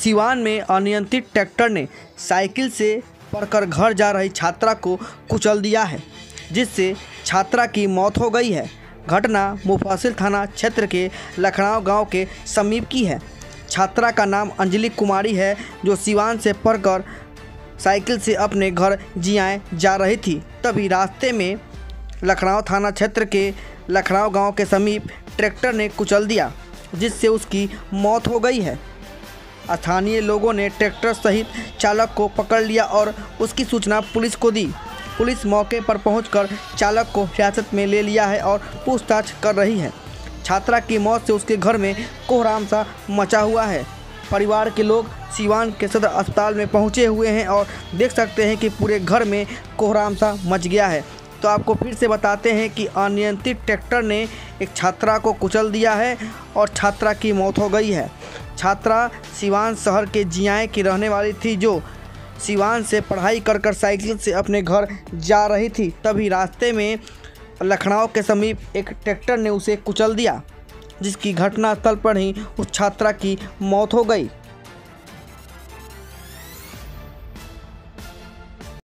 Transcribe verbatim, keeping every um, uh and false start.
सिवान में अनियंत्रित ट्रैक्टर ने साइकिल से पढ़कर घर जा रही छात्रा को कुचल दिया है, जिससे छात्रा की मौत हो गई है। घटना मुफस्सिल थाना क्षेत्र के लखनऊ गांव के समीप की है। छात्रा का नाम अंजलि कुमारी है, जो सिवान से पढ़कर साइकिल से अपने घर जियाए जा रही थी। तभी रास्ते में लखनऊ थाना क्षेत्र के लखनऊ गांव के समीप ट्रैक्टर ने कुचल दिया, जिससे उसकी मौत हो गई है। स्थानीय लोगों ने ट्रैक्टर सहित चालक को पकड़ लिया और उसकी सूचना पुलिस को दी। पुलिस मौके पर पहुंचकर चालक को हिरासत में ले लिया है और पूछताछ कर रही है। छात्रा की मौत से उसके घर में कोहराम सा मचा हुआ है। परिवार के लोग सिवान के सदर अस्पताल में पहुंचे हुए हैं और देख सकते हैं कि पूरे घर में कोहराम सा मच गया है। तो आपको फिर से बताते हैं कि अनियंत्रित ट्रैक्टर ने एक छात्रा को कुचल दिया है और छात्रा की मौत हो गई है। छात्रा सिवान शहर के जियाए की रहने वाली थी, जो सिवान से पढ़ाई कर कर साइकिल से अपने घर जा रही थी। तभी रास्ते में लखनऊ के समीप एक ट्रैक्टर ने उसे कुचल दिया, जिसकी घटनास्थल पर ही उस छात्रा की मौत हो गई।